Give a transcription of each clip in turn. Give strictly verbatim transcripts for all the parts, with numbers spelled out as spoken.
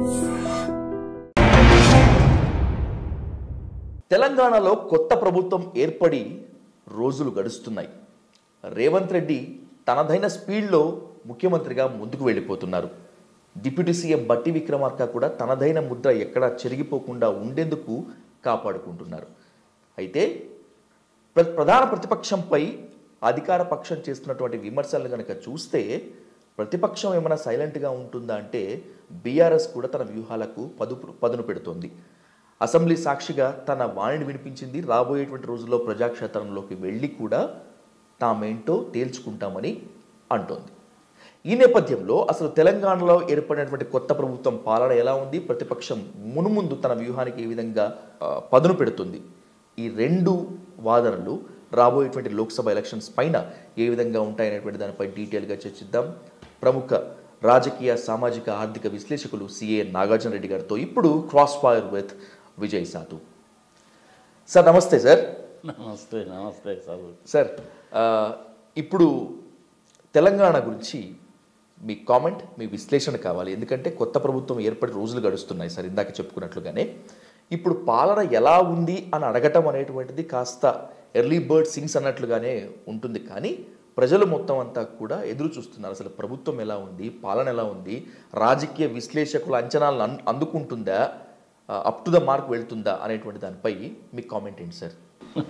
తెలంగాణలో కొత్త ప్రభుత్వం ఏర్పడి రోజులు గడుస్తున్నాయి. రేవంత్ రెడ్డి తనదైన స్పీడ్లో ముఖ్యమంత్రిగా ముందుకు వెళ్ళిపోతున్నారు. డిప్యూటీ సీఎం బట్టి విక్రమార్క కూడా తనదైన ముద్ర ఎక్కడా చెరిగిపోకుండా ఉండేందుకు కాపాడుకుంటున్నారు. అయితే ప్రధాన ప్రతిపక్షంపై అధికార పక్షం చేస్తున్నటువంటి విమర్శలను కనుక చూస్తే ప్రతిపక్షం ఏమైనా సైలెంట్గా ఉంటుందా అంటే బీఆర్ఎస్ కూడా తన వ్యూహాలకు పదుపు పదును పెడుతోంది. అసెంబ్లీ సాక్షిగా తన వాణిని వినిపించింది. రాబోయేటువంటి రోజుల్లో ప్రజాక్షేత్రంలోకి వెళ్ళి కూడా తామేంటో తేల్చుకుంటామని అంటోంది. ఈ నేపథ్యంలో అసలు తెలంగాణలో ఏర్పడినటువంటి కొత్త ప్రభుత్వం పాలన ఎలా ఉంది, ప్రతిపక్షం మునుముందు తన వ్యూహానికి ఏ విధంగా పదును పెడుతుంది, ఈ రెండు వాదనలు రాబోయేటువంటి లోక్సభ ఎలక్షన్స్ పైన ఏ విధంగా ఉంటాయనేటువంటి దానిపై డీటెయిల్గా చర్చిద్దాం. ప్రముఖ రాజకీయ సామాజిక ఆర్థిక విశ్లేషకులు సిఏ నాగార్జున రెడ్డి గారితో ఇప్పుడు క్రాస్ ఫైర్ విత్ విజయ్ సాధు. సార్ నమస్తే. సార్ నమస్తే. నమస్తే సార్. సార్ ఇప్పుడు తెలంగాణ గురించి మీ కామెంట్, మీ విశ్లేషణ కావాలి. ఎందుకంటే కొత్త ప్రభుత్వం ఏర్పడి రోజులు గడుస్తున్నాయి సార్. ఇందాక చెప్పుకున్నట్లుగానే ఇప్పుడు పాలన ఎలా ఉంది అని అడగటం అనేటువంటిది కాస్త ఎర్లీ బర్డ్ సింగ్స్ అన్నట్లుగానే ఉంటుంది. కానీ ప్రజలు మొత్తం అంతా కూడా ఎదురు చూస్తున్నారు. అసలు ప్రభుత్వం ఎలా ఉంది, పాలన ఎలా ఉంది, రాజకీయ విశ్లేషకుల అంచనాలను అందుకుంటుందా, అప్ టు ద మార్క్ వెళ్తుందా అనేటువంటి దానిపై మీ కామెంట్ ఏంటి సార్?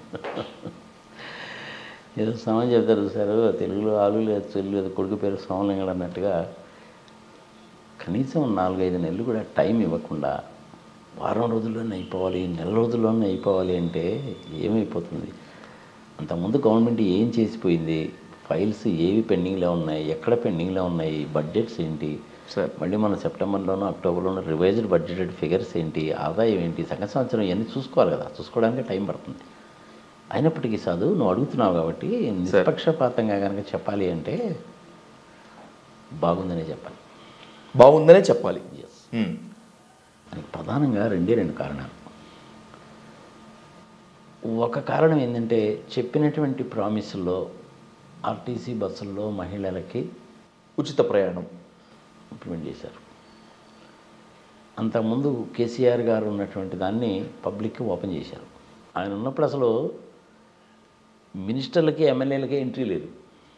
ఏదో సమయం చెప్తారు సార్, తెలుగులో ఆలు లేదు చెల్లు లేదు కొడుకు పేరు సోమలింగడు అన్నట్టుగా కనీసం నాలుగైదు నెలలు కూడా టైం ఇవ్వకుండా వారం రోజుల్లోనే అయిపోవాలి, నెల రోజుల్లోనే అయిపోవాలి అంటే ఏమైపోతుంది? అంతకుముందు గవర్నమెంట్ ఏం చేసిపోయింది, ఫైల్స్ ఏవి పెండింగ్లో ఉన్నాయి, ఎక్కడ పెండింగ్లో ఉన్నాయి, బడ్జెట్స్ ఏంటి, సార్ మళ్ళీ మన సెప్టెంబర్లోనో అక్టోబర్లోనో రివైజ్డ్ బడ్జెటెడ్ ఫిగర్స్ ఏంటి, ఆదాయం ఏంటి, సంగతి సంవత్సరం ఇవన్నీ చూసుకోవాలి కదా. చూసుకోవడానికి టైం పడుతుంది. అయినప్పటికీ సాధు నువ్వు అడుగుతున్నావు కాబట్టి నిష్పక్షపాతంగా కనుక చెప్పాలి అంటే బాగుందనే చెప్పాలి. బాగుందనే చెప్పాలి. దానికి ప్రధానంగా రెండే రెండు కారణాలు. ఒక కారణం ఏంటంటే చెప్పినటువంటి ప్రామిసుల్లో ఆర్టీసీ బస్సుల్లో మహిళలకి ఉచిత ప్రయాణం ఇంప్లిమెంట్ చేశారు. అంతకుముందు కేసీఆర్ గారు ఉన్నటువంటి దాన్ని పబ్లిక్కి ఓపెన్ చేశారు. ఆయన ఉన్నప్పుడు అసలు మినిస్టర్లకి ఎమ్మెల్యేలకి ఎంట్రీ లేదు.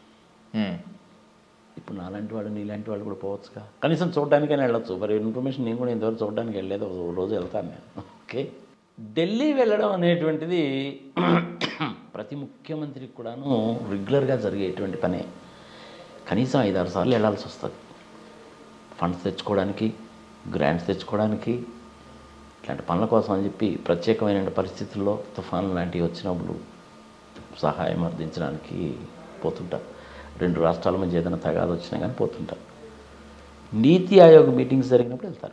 ఇప్పుడు నాలాంటి వాడు నీలాంటి వాడు కూడా పోవచ్చుగా, కనీసం చూడడానికైనా వెళ్ళొచ్చు. మరి ఇన్ఫర్మేషన్ నేను కూడా ఇంతవరకు చూడడానికి వెళ్ళలేదు, ఒక రోజు వెళ్తాను నేను. ఓకే, ఢిల్లీ వెళ్ళడం అనేటువంటిది ప్రతి ముఖ్యమంత్రికి కూడాను రెగ్యులర్గా జరిగేటువంటి పనే. కనీసం ఐదారు సార్లు వెళ్ళాల్సి వస్తుంది. ఫండ్స్ తెచ్చుకోవడానికి, గ్రాంట్స్ తెచ్చుకోవడానికి, ఇట్లాంటి పనుల కోసం అని చెప్పి ప్రత్యేకమైన పరిస్థితుల్లో తుఫాను లాంటివి వచ్చినప్పుడు సహాయం అందించడానికి పోతుంటారు. రెండు రాష్ట్రాల మధ్య ఏదైనా తగాదు వచ్చినా కానీ పోతుంటారు. నీతి ఆయోగ్ మీటింగ్స్ జరిగినప్పుడు వెళ్తారు.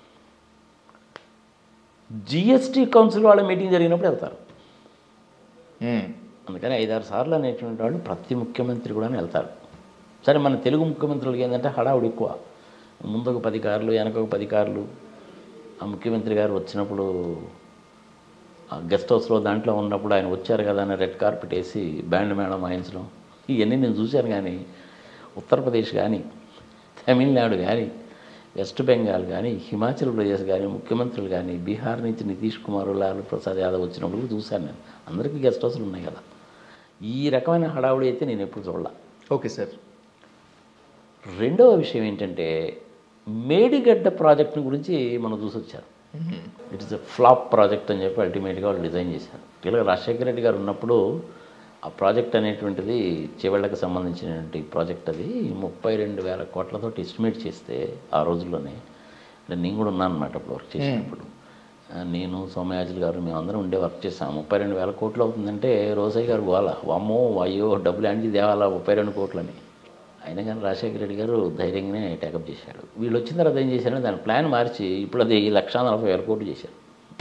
జిఎస్టీ కౌన్సిల్ వాళ్ళ మీటింగ్ జరిగినప్పుడు వెళ్తారు. అందుకని ఐదారు సార్లు అనేటువంటి వాళ్ళు ప్రతి ముఖ్యమంత్రి కూడా వెళ్తారు. సరే, మన తెలుగు ముఖ్యమంత్రులకి ఏంటంటే హడావుడి ఎక్కువ. ముందొక పది కార్లు, వెనకొక పది కార్లు. ఆ ముఖ్యమంత్రి గారు వచ్చినప్పుడు గెస్ట్ హౌస్లో దాంట్లో ఉన్నప్పుడు ఆయన వచ్చారు కదా అని రెడ్ కార్పెట్ వేసి బ్యాండ్ మేళం వాయించడం, ఇవన్నీ నేను చూశాను. కానీ ఉత్తరప్రదేశ్ కానీ, తమిళనాడు కానీ, వెస్ట్ బెంగాల్ కానీ, హిమాచల్ ప్రదేశ్ కానీ ముఖ్యమంత్రులు కానీ, బీహార్ నుంచి నితీష్ కుమార్, లాలూ ప్రసాద్ యాదవ్ వచ్చినప్పుడు చూశాను నేను. అందరికీ గెస్ట్ హౌస్లు ఉన్నాయి కదా. ఈ రకమైన హడావుడి అయితే నేను ఎప్పుడు చూడలే. Okay sir. రెండవ విషయం ఏంటంటే మేడిగడ్డ ప్రాజెక్టుని గురించి మనం చూసి వచ్చారు. It is a flop project అని చెప్పి అల్టిమేట్గా వాళ్ళు డిజైన్ చేశారు. ఇలా రాజశేఖర రెడ్డి గారు ఉన్నప్పుడు ఆ ప్రాజెక్ట్ అనేటువంటిది చేవళ్ళకి సంబంధించినటువంటి ప్రాజెక్ట్, అది ముప్పై రెండు వేల కోట్లతో ఎస్టిమేట్ చేస్తే ఆ రోజుల్లోనే, నేను కూడా ఉన్నాను అన్నమాట అప్పుడు వర్క్ చేసినప్పుడు. నేను సోమయాజులు గారు మేమందరం ఉండే వర్క్ చేసాము. ముప్పై రెండు వేల కోట్లు అవుతుందంటే రోజయ్య గారు పోవాలా, వామ్మో అయ్యో డబ్బులు ఆంటి దేవాలా ముప్పై రెండు కోట్లని. అయినా కానీ రాజశేఖర రెడ్డి గారు ధైర్యంగానే టేకప్ చేశాడు. వీళ్ళు వచ్చిన తర్వాత ఏం చేశారంటే దాని ప్లాన్ మార్చి ఇప్పుడు అది లక్ష నలభై వేల కోట్లు చేశారు.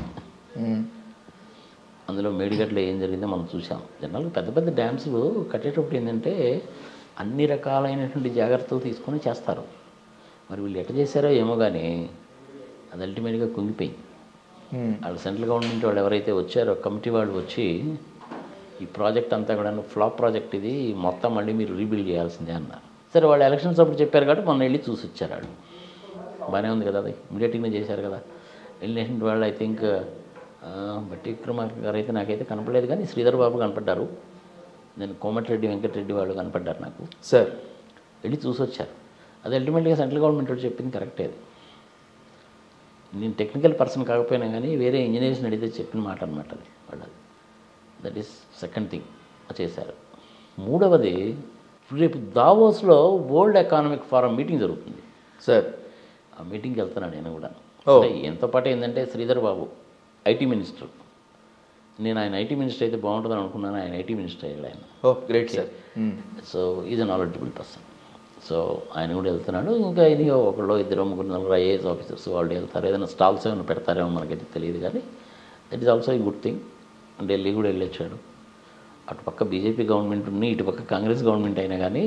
అందులో మేడిగడ్డలో ఏం జరిగిందో మనం చూసాం. జనరల్గా పెద్ద పెద్ద డ్యామ్స్లు కట్టేటప్పుడు ఏంటంటే అన్ని రకాలైనటువంటి జాగ్రత్తలు తీసుకొని చేస్తారు. మరి వీళ్ళు ఎట్లా చేశారో ఏమో కానీ అది అల్టిమేట్గా కుంగిపోయింది. వాళ్ళు సెంట్రల్ గవర్నమెంట్ వాళ్ళు ఎవరైతే వచ్చారో కమిటీ వాళ్ళు వచ్చి ఈ ప్రాజెక్ట్ అంతా కూడా ఫ్లాప్ ప్రాజెక్ట్, ఇది మొత్తం మళ్ళీ మీరు రీబిల్డ్ చేయాల్సిందే అన్నారు. సరే, వాళ్ళు ఎలక్షన్స్ అప్పుడు చెప్పారు కాబట్టి మొన్న వెళ్ళి చూసి వచ్చారు వాళ్ళు. బాగానే ఉంది కదా, అది ఇమీడియట్గానే చేశారు కదా. ఎలినేషన్ వాళ్ళు ఐ థింక్ బట్టి విక్రమార్క గారు అయితే నాకైతే కనపడలేదు, కానీ శ్రీధర్ బాబు కనపడ్డారు, నేను కోమటిరెడ్డి వెంకటరెడ్డి వాళ్ళు కనపడ్డారు నాకు సార్. వెళ్ళి చూసి వచ్చారు. అది అల్టిమేట్గా సెంట్రల్ గవర్నమెంట్ వాళ్ళు చెప్పింది కరెక్టే. అది నేను టెక్నికల్ పర్సన్ కాకపోయినా కానీ వేరే ఇంజనీర్స్ని అడిగితే చెప్పిన మాట అనమాట అది వాళ్ళది. దట్ ఈస్ సెకండ్ థింగ్ చేశారు. మూడవది, రేపు దావోస్లో వరల్డ్ ఎకనామిక్ ఫోరం మీటింగ్ జరుగుతుంది సార్. ఆ మీటింగ్కి వెళ్తున్నాను నేను కూడా. అంటే ఎంతో పాటు ఏంటంటే శ్రీధర్ బాబు ఐటీ మినిస్టర్, నేను ఆయన ఐటీ మినిస్టర్ అయితే బాగుంటుందని అనుకున్నాను, ఆయన ఐటీ మినిస్టర్ అయ్యాడు ఆయన. Oh great sir. So is a knowledgeable person. So ఆయన కూడా వెళ్తున్నాడు. ఇంకా ఇది ఒకళ్ళు ఇద్దరు ముగ్గురు నలుగురు ఐఏఎస్ ఆఫీసర్స్ వాళ్ళు వెళ్తారు. ఏదైనా స్టాల్స్ ఏమైనా పెడతారేమో మనకైతే తెలియదు, కానీ that is also a good thing. Delhi కూడా వెళ్ళొచ్చాడు. అటుపక్క బీజేపీ గవర్నమెంట్ ఉంది, ఇటుపక్క కాంగ్రెస్ గవర్నమెంట్ అయినా కానీ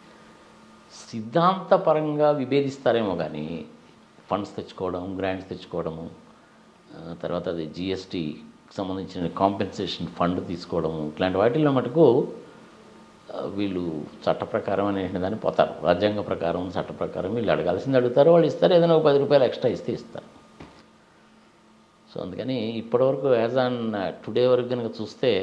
సిద్ధాంతపరంగా విభేదిస్తారేమో కానీ ఫండ్స్ తెచ్చుకోవడం, గ్రాంట్స్ తెచ్చుకోవడము, తర్వాత అది జిఎస్టీకి సంబంధించిన కాంపెన్సేషన్ ఫండ్ తీసుకోవడము, ఇట్లాంటి వాటిల్లో మటుకు వీళ్ళు చట్ట ప్రకారం అనే దాన్ని పోతారు. రాజ్యాంగ ప్రకారం చట్ట ప్రకారం వీళ్ళు అడగాల్సింది అడుగుతారు, వాళ్ళు ఇస్తారు. ఏదైనా ఒక పది రూపాయలు ఎక్స్ట్రా ఇస్తే ఇస్తారు. సో అందుకని ఇప్పటివరకు యాజ్ ఆన్ టుడే వరకు కనుక చూస్తే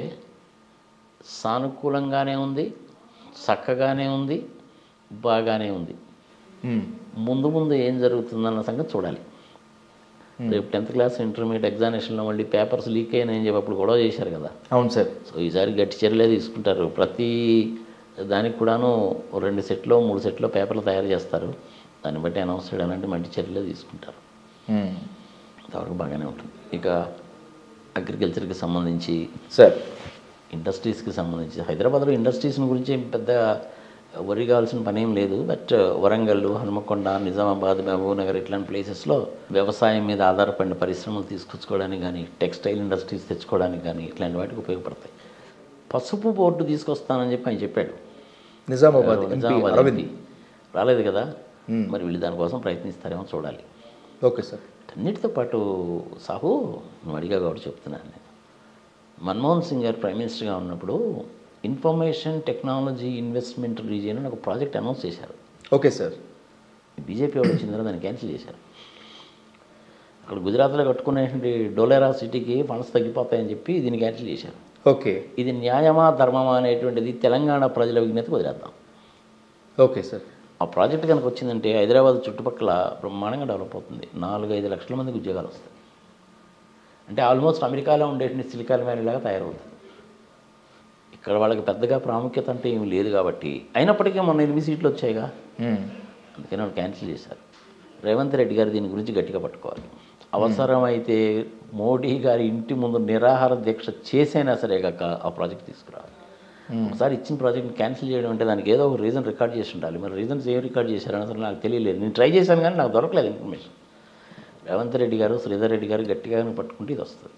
సానుకూలంగానే ఉంది, చక్కగానే ఉంది, బాగానే ఉంది. ముందు ముందు ఏం జరుగుతుందన్న సంగతి చూడాలి. రేపు టెన్త్ క్లాస్ ఇంటర్మీడియట్ ఎగ్జామినేషన్లో మళ్ళీ పేపర్స్ లీక్ అయినాయని చెప్పి అప్పుడు గొడవ చేశారు కదా. అవును సార్. సో ఈసారి గట్టి చర్యలే తీసుకుంటారు. ప్రతి దానికి కూడాను రెండు సెట్లో మూడు సెట్లో పేపర్లు తయారు చేస్తారు. దాన్ని బట్టి అనౌన్స్ చేయడానికి మంచి చర్యలే తీసుకుంటారు. ఇంతవరకు బాగానే ఉంటుంది. ఇక అగ్రికల్చర్కి సంబంధించి సార్, ఇండస్ట్రీస్కి సంబంధించి హైదరాబాద్లో ఇండస్ట్రీస్ గురించి పెద్ద వరి కావాల్సిన పని ఏం లేదు. బట్ వరంగల్, హనుమకొండ, నిజామాబాద్, మహబూబ్ నగర్ ఇట్లాంటి ప్లేసెస్లో వ్యవసాయం మీద ఆధారపడిన పరిశ్రమలు తీసుకొచ్చుకోవడానికి కానీ, టెక్స్టైల్ ఇండస్ట్రీస్ తెచ్చుకోవడానికి కానీ ఇట్లాంటి వాటికి ఉపయోగపడతాయి. పసుపు బోర్డు తీసుకొస్తానని చెప్పి ఆయన చెప్పాడు. నిజామాబాద్ నిజామాబాద్ రాలేదు కదా, మరి వీళ్ళు దానికోసం ప్రయత్నిస్తారేమో చూడాలి. Okay sir. అన్నిటితో పాటు సాహు నువ్వు అడిగా కాబట్టి చెప్తున్నాను నేను. మన్మోహన్ సింగ్ గారు ప్రైమ్ మినిస్టర్గా ఉన్నప్పుడు ఇన్ఫర్మేషన్ టెక్నాలజీ ఇన్వెస్ట్మెంట్ రీజియన్ అని ఒక ప్రాజెక్ట్ అనౌన్స్ చేశారు. Okay sir. బీజేపీ వాళ్ళు వచ్చిన తర్వాత దాన్ని క్యాన్సిల్ చేశారు. అక్కడ గుజరాత్లో కట్టుకునేటువంటి డోలేరా సిటీకి ఫండ్స్ తగ్గిపోతాయని చెప్పి దీన్ని క్యాన్సిల్ చేశారు. ఓకే. ఇది న్యాయమా ధర్మమా అనేటువంటిది తెలంగాణ ప్రజల విజ్ఞతకు వదిలేద్దాం. Okay sir. ఆ ప్రాజెక్ట్ కనుక వచ్చిందంటే హైదరాబాద్ చుట్టుపక్కల బ్రహ్మాండంగా డెవలప్ అవుతుంది. నాలుగు ఐదు లక్షల మందికి ఉద్యోగాలు వస్తాయి. అంటే ఆల్మోస్ట్ అమెరికాలో ఉండేటువంటి సిలికాన్ వ్యాలీ లాగా తయారవుతుంది. ఇక్కడ వాళ్ళకి పెద్దగా ప్రాముఖ్యత అంటే ఏమి లేదు కాబట్టి, అయినప్పటికీ మొన్న ఎనిమిది సీట్లు వచ్చాయిగా, అందుకని వాళ్ళు క్యాన్సిల్ చేశారు. రేవంత్ రెడ్డి గారు దీని గురించి గట్టిగా పట్టుకోవాలి. అవసరమైతే మోడీ గారి ఇంటి ముందు నిరాహార దీక్ష చేసైనా సరే కాక ఆ ప్రాజెక్ట్ తీసుకురావాలి. ఒకసారి ఇచ్చిన ప్రాజెక్ట్ని క్యాన్సిల్ చేయడం అంటే దానికి ఏదో ఒక రీజన్ రికార్డ్ చేసి ఉండాలి. మరి రీజన్స్ ఏం రికార్డ్ చేశారని అసలు నాకు తెలియలేదు. నేను ట్రై చేశాను కానీ నాకు దొరకలేదు ఇన్ఫర్మేషన్. రేవంత్ రెడ్డి గారు, శ్రీధర్ రెడ్డి గారు గట్టిగా పట్టుకుంటే ఇది వస్తుంది.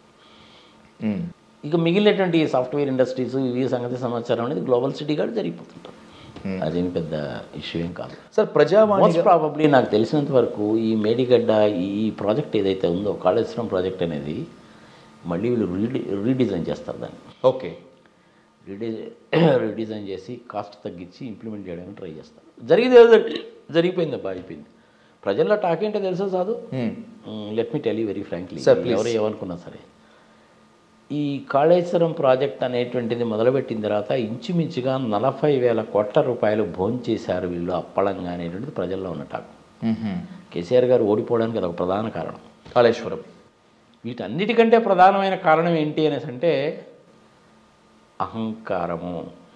ఇక మిగిలినటువంటి సాఫ్ట్వేర్ ఇండస్ట్రీస్ ఇవి సంగతి సమాచారం అనేది గ్లోబల్ సిటీ గారు జరిగిపోతుంటారు. అదేమి పెద్ద ఇష్యూ ఏం కాదు సార్. ప్రజావాణి మోస్ట్ ప్రాబబ్లీ నాకు తెలిసినంత వరకు ఈ మేడిగడ్డ ఈ ప్రాజెక్ట్ ఏదైతే ఉందో కాళేశ్వరం ప్రాజెక్ట్ అనేది మళ్ళీ వీళ్ళు రీడి రీడిజైన్ చేస్తారు దాన్ని. ఓకే. రీడి రీడిజైన్ చేసి కాస్ట్ తగ్గించి ఇంప్లిమెంట్ చేయడానికి ట్రై చేస్తారు. జరిగింది ఏదో జరిగిపోయింది, అబ్బా అయిపోయింది. ప్రజల్లో టాక్ ఏంటో తెలుసా Sadhu? Let me tell you very frankly, ఎవరు ఏమనుకున్నా సరే ఈ కాళేశ్వరం ప్రాజెక్ట్ అనేటువంటిది మొదలుపెట్టిన తర్వాత ఇంచుమించుగా నలభై వేల కోట్ల రూపాయలు భోంచేశారు వీళ్ళు అప్పళంగా అనేటువంటిది ప్రజల్లో ఉన్న టాక్. కేసీఆర్ గారు ఓడిపోవడానికి అది ఒక ప్రధాన కారణం కాళేశ్వరం. వీటన్నిటికంటే ప్రధానమైన కారణం ఏంటి అనేసి అంటే అహంకారము.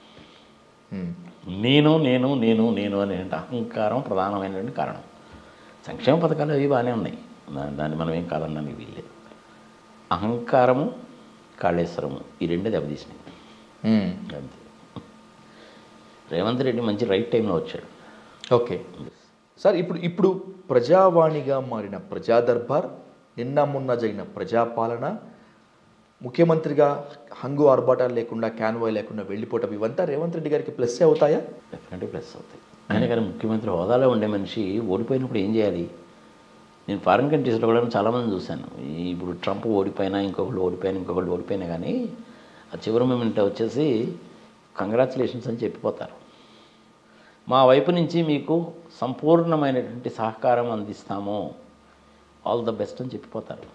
నేను నేను నేను నేను అనే అహంకారం ప్రధానమైనటువంటి కారణం. సంక్షేమ పథకాలు అవి బాగానే ఉన్నాయి, దాన్ని మనం ఏం కాదన్నానికి వీల్లేదు. అహంకారము, కాళేశ్వరము ఈ రెండే దెబ్బతీసినాయి అంతే. రేవంత్ రెడ్డి మంచి రైట్ టైంలో వచ్చాడు. Okay sir. ఇప్పుడు ఇప్పుడు ప్రజావాణిగా మారిన ప్రజా దర్బార్, నిన్న మొన్న జరిగిన ప్రజాపాలన, ముఖ్యమంత్రిగా హంగు ఆర్భాటాలు లేకుండా క్యాన్వాయ్ లేకుండా వెళ్ళిపోవటం, ఇవంతా రేవంత్ రెడ్డి గారికి ప్లస్ అవుతాయా? డెఫినెట్లీ ప్లస్ అవుతాయి. ఆయన కానీ ముఖ్యమంత్రి హోదాలో ఉండే మనిషి ఓడిపోయినప్పుడు ఏం చేయాలి? నేను ఫారిన్ కంట్రీస్లో కూడా చాలామంది చూశాను. ఇప్పుడు ట్రంప్ ఓడిపోయినా, ఇంకొకళ్ళు ఓడిపోయినా, ఇంకొకళ్ళు ఓడిపోయినా కానీ ఆ చివరి మూమెంట్ వచ్చేసి కంగ్రాచులేషన్స్ అని చెప్పిపోతారు. మా వైపు నుంచి మీకు సంపూర్ణమైనటువంటి సహకారం అందిస్తాము, ఆల్ ద బెస్ట్ అని చెప్పిపోతారు.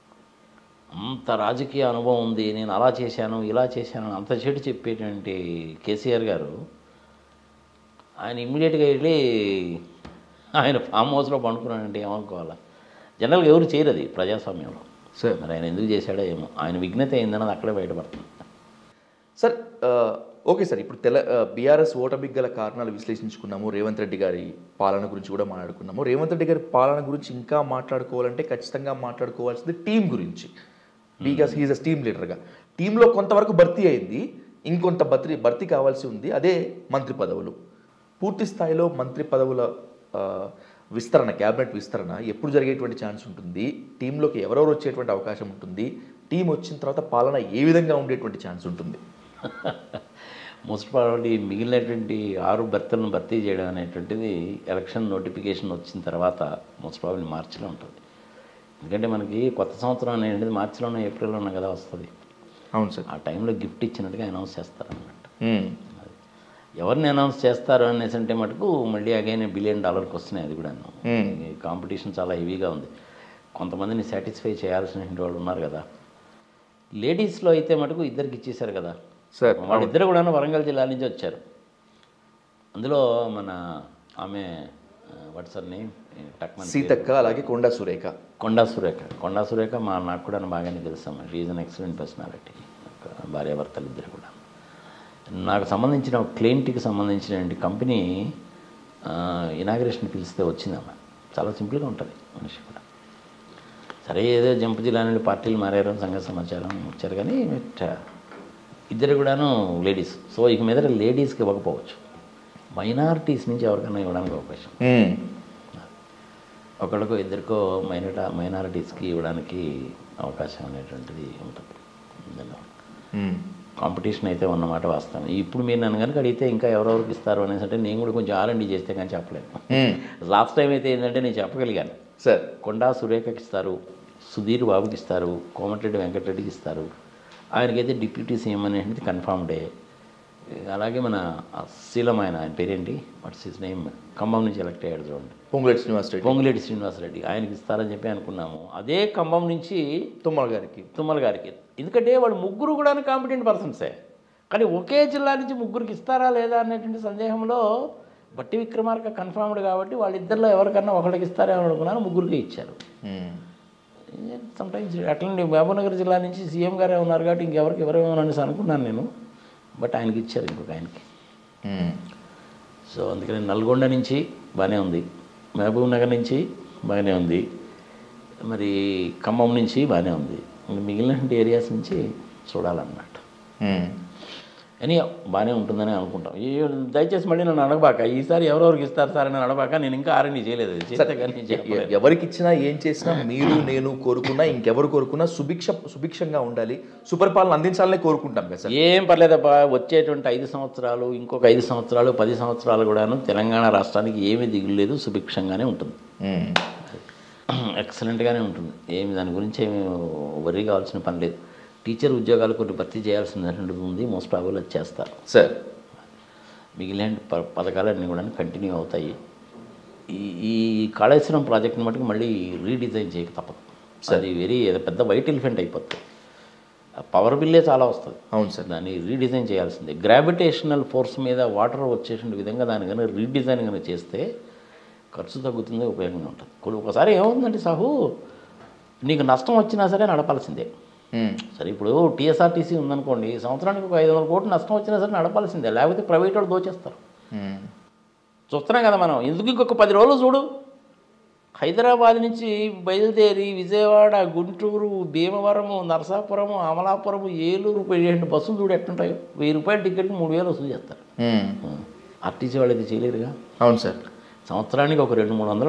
అంత రాజకీయ అనుభవం ఉంది, నేను అలా చేశాను ఇలా చేశాను అంత చెడు చెప్పేటువంటి కేసీఆర్ గారు ఆయన ఇమ్మీడియట్గా వెళ్ళి ఆయన ఫామ్ హౌస్లో పండుకున్నాడంటే ఏమనుకోవాలా? జనరల్గా ఎవరు చేయరు అది ప్రజాస్వామ్యంలో. సార్ మరి ఆయన ఎందుకు చేశాడో ఏమో, ఆయన విఘ్నత అయిందన్నది అక్కడే బయటపడుతుంది. సార్ ఓకే సార్, ఇప్పుడు తెల బీఆర్ఎస్ ఓటమికి గల కారణాలు విశ్లేషించుకున్నాము, రేవంత్ రెడ్డి గారి పాలన గురించి కూడా మాట్లాడుకున్నాము. రేవంత్ రెడ్డి గారి పాలన గురించి ఇంకా మాట్లాడుకోవాలంటే ఖచ్చితంగా మాట్లాడుకోవాల్సింది టీం గురించి, బికాస్ హీఈస్ అ టీమ్ లీడర్గా. టీంలో కొంతవరకు భర్తీ అయింది, ఇంకొంత భర్తీ భర్తీ కావాల్సి ఉంది, అదే మంత్రి పదవులు. పూర్తి స్థాయిలో మంత్రి పదవుల విస్తరణ, క్యాబినెట్ విస్తరణ ఎప్పుడు జరిగేటువంటి ఛాన్స్ ఉంటుంది, టీంలోకి ఎవరెవరు వచ్చేటువంటి అవకాశం ఉంటుంది, టీం వచ్చిన తర్వాత పాలన ఏ విధంగా ఉండేటువంటి ఛాన్స్ ఉంటుంది? మోస్ట్ ప్రాబబ్లీ మిగిలినటువంటి ఆరు భర్తలను భర్తీ చేయడం అనేటువంటిది ఎలక్షన్ నోటిఫికేషన్ వచ్చిన తర్వాత మోస్ట్ ప్రాబబ్లీ మార్చిలో ఉంటుంది. ఎందుకంటే మనకి కొత్త సంవత్సరం అనేది మార్చిలోనే ఏప్రిల్లోనే కదా వస్తుంది. అవును సార్. ఆ టైంలో గిఫ్ట్ ఇచ్చినట్టుగా అనౌన్స్ చేస్తారన్నమాట. ఎవరిని అనౌన్స్ చేస్తారు అనేసి అంటే మటుకు మళ్ళీ అగైన్ బిలియన్ డాలర్కి వస్తున్నాయి. అది కూడా కాంపిటీషన్ చాలా హెవీగా ఉంది. కొంతమందిని సాటిస్ఫై చేయాల్సిన వాళ్ళు ఉన్నారు కదా. లేడీస్లో అయితే మటుకు ఇద్దరికి ఇచ్చేశారు కదా సార్. వాళ్ళిద్దరు కూడా వరంగల్ జిల్లా నుంచి వచ్చారు. అందులో మన ఆమె వాట్సర్ని టక్మన్ సీతక్క, అలాగే కొండా సురేఖ. కొండా సురేఖ కొండా సురేఖ మా నాకు కూడా బాగానే తెలుస్తాం. She is an excellent personality. భార్యాభర్తలు ఇద్దరు కూడా. నాకు సంబంధించిన క్లయింట్కి సంబంధించిన కంపెనీ ఇనాగ్రేషన్ పిలిస్తే వచ్చిందమ్మా. చాలా సింపుల్గా ఉంటుంది మనిషి కూడా. సరే ఏదో జంపు జిల్లా నుండి పార్టీలు మారారు సంగతి సమాచారం వచ్చారు, కానీ ఇద్దరు కూడాను లేడీస్. సో ఇక మీద లేడీస్కి ఇవ్వకపోవచ్చు, మైనారిటీస్ నుంచి ఎవరికైనా ఇవ్వడానికి అవకాశం. ఒకళ్ళకో ఇద్దరికో మైనాట మైనారిటీస్కి ఇవ్వడానికి అవకాశం అనేటువంటిది ఉంటుంది. కాంపిటీషన్ అయితే ఉన్నమాట వాస్తవం. ఇప్పుడు మీరు నన్ను కనుక అడిగితే ఇంకా ఎవరెవరికి ఇస్తారు అనేసి అంటే నేను కూడా కొంచెం ఆర్ అండ్ డి చేస్తే కానీ చెప్పలేను. లాస్ట్ టైం అయితే ఏంటంటే నేను చెప్పగలిగాను సార్. కొండా సురేఖకి ఇస్తారు, సుధీర్ బాబుకి ఇస్తారు, కోమటిరెడ్డి వెంకటరెడ్డికి ఇస్తారు. ఆయనకైతే డిప్యూటీ సీఎం అనేది కన్ఫర్మ్డే. అలాగే మన శీలం ఆయన ఆయన పేరేంటి, వాట్స్ హిస్ నేమ్, ఖమ్మం నుంచి ఎలక్ట్ అయ్యాడు చూడండి, పొంగులేటి శ్రీనివాసరెడ్డి. పొంగులేటి శ్రీనివాసరెడ్డి ఆయనకి ఇస్తారని చెప్పి అనుకున్నాము. అదే ఖమ్మం నుంచి తుమ్మల గారికి తుమ్మల గారికి ఎందుకంటే వాళ్ళు ముగ్గురు కూడా కాంపిటెంట్ పర్సన్సే, కానీ ఒకే జిల్లా నుంచి ముగ్గురికి ఇస్తారా లేదా అనేటువంటి సందేహంలో బట్టి విక్రమార్క కన్ఫర్మ్డ్ కాబట్టి వాళ్ళిద్దరిలో ఎవరికన్నా ఒకరికి ఇస్తారేమో అనుకున్నారు, ముగ్గురికి ఇచ్చారు. సమ్టైమ్స్ అట్లనే మహబూబ్నగర్ జిల్లా నుంచి సీఎం గారే ఉన్నారు కాబట్టి ఇంకెవరికి ఎవరేమో అనేసి అనుకున్నాను నేను, బట్ ఆయనకి ఇచ్చారు ఇంకొక ఆయనకి. సో అందుకని నల్గొండ నుంచి బాగానే ఉంది, మహబూబ్ నగర్ నుంచి బాగానే ఉంది, మరి ఖమ్మం నుంచి బాగానే ఉంది, మిగిలిన ఏరియాస్ నుంచి చూడాలన్నమాట. అని బాగానే ఉంటుందని అనుకుంటాం. ఈ దయచేసి మళ్ళీ నన్ను అడగబాక, ఈసారి ఎవరెవరికి ఇస్తారు సార్ అని అడగబాక, నేను ఇంకా ఆర్ఎండి చేయలేదు. చేస్తే కానీ ఎవరికి ఇచ్చినా ఏం చేసినా మీరు నేను కోరుకున్నా ఇంకెవరు కోరుకున్నా సుభిక్ష సుభిక్షంగా ఉండాలి, సుపరిపాలన అందించాలనే కోరుకుంటాం కదా సార్. ఏం పర్లేదబ్బా, వచ్చేటువంటి ఐదు సంవత్సరాలు ఇంకొక ఐదు సంవత్సరాలు పది సంవత్సరాలు కూడాను తెలంగాణ రాష్ట్రానికి ఏమీ దిగులేదు, సుభిక్షంగానే ఉంటుంది, ఎక్సలెంట్గానే ఉంటుంది. ఏమి దాని గురించి ఏమి వర్రీ కావాల్సిన పని లేదు. టీచర్ ఉద్యోగాలు కొన్ని భర్తీ చేయాల్సినటువంటి ఉంది, మోస్ట్ ప్రాబుల్ అది చేస్తారు సార్. మిగిలిన ప పథకాలన్నీ కూడా కంటిన్యూ అవుతాయి. ఈ ఈ కాళేశ్వరం ప్రాజెక్ట్ని మటుకు మళ్ళీ రీడిజైన్ చేయక తప్పదు. అది వెరీ పెద్ద వైట్ ఎలిఫెంట్ అయిపోతుంది. పవర్ బిల్లే చాలా వస్తుంది. అవును సార్. దాన్ని రీడిజైన్ చేయాల్సిందే. గ్రావిటేషనల్ ఫోర్స్ మీద వాటర్ వచ్చేసిన విధంగా దాని కనుక రీడిజైన్ కనుక చేస్తే ఖర్చు తగ్గుతుంది, ఉపయోగంగా ఉంటుంది. ఒకసారి ఏమవుతుందంటే సాహు, నీకు నష్టం వచ్చినా సరే నడపాల్సిందే. సరే ఇప్పుడు టీఎస్ఆర్టీసీ ఉందనుకోండి, సంవత్సరానికి ఒక ఐదు వందల కోట్లు నష్టం వచ్చినా సరే నడపాల్సిందే, లేకపోతే ప్రైవేట్ వాళ్ళు దోచేస్తారు. చూస్తున్నాం కదా మనం. ఎందుకు ఇంకొక పది రోజులు చూడు, హైదరాబాద్ నుంచి బయలుదేరి విజయవాడ, గుంటూరు, భీమవరము, నరసాపురము, అమలాపురము, ఏలూరు పదిహేను బస్సులు చూడు ఎట్టుంటాయో. వెయ్యి రూపాయల టికెట్కి మూడు వేలు వసూలు చేస్తారు. ఆర్టీసీ వాళ్ళు అయితే చేయలేరుగా. అవును సార్. సంవత్సరానికి ఒక రెండు మూడు వందలు